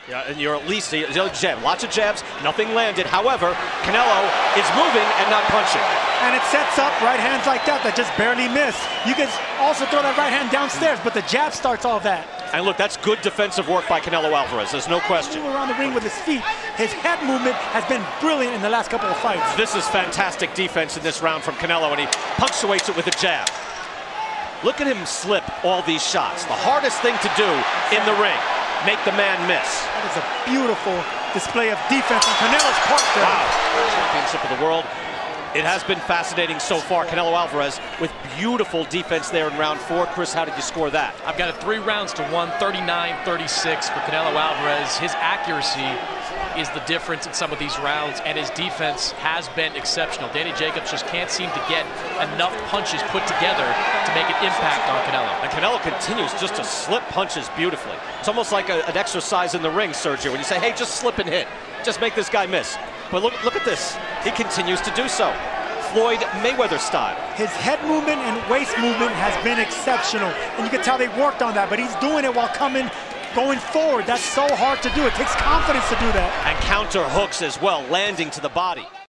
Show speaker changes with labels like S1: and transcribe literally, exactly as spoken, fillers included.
S1: Yeah, and you're at least the other jab. Lots of jabs, nothing landed. However, Canelo is moving and not punching.
S2: And it sets up right hands like that that just barely miss. You can also throw that right hand downstairs, but the jab starts all that.
S1: And look, that's good defensive work by Canelo Alvarez. There's no question.
S2: Move around the ring with his feet. His head movement has been brilliant in the last couple of fights.
S1: This is fantastic defense in this round from Canelo, and he punctuates it with a jab. Look at him slip all these shots. The hardest thing to do in the ring. Make the man miss.
S2: That is a beautiful display of defense on Canelo's part there.
S1: Wow. Championship of the world. It has been fascinating so far. Canelo Alvarez with beautiful defense there in round four. Chris, how did you score that?
S3: I've got it three rounds to one, thirty-nine thirty-six for Canelo Alvarez. His accuracy is the difference in some of these rounds, and his defense has been exceptional. Danny Jacobs just can't seem to get enough punches put together to make an impact on Canelo.
S1: And Canelo continues just to slip punches beautifully. It's almost like a, an exercise in the ring, Sergio, when you say, hey, just slip and hit. Just make this guy miss. But look, look at this. He continues to do so. Floyd Mayweather style.
S2: His head movement and waist movement has been exceptional. And you can tell they worked on that, but he's doing it while coming going forward. That's so hard to do. It takes confidence to do that.
S1: And counter hooks as well, landing to the body.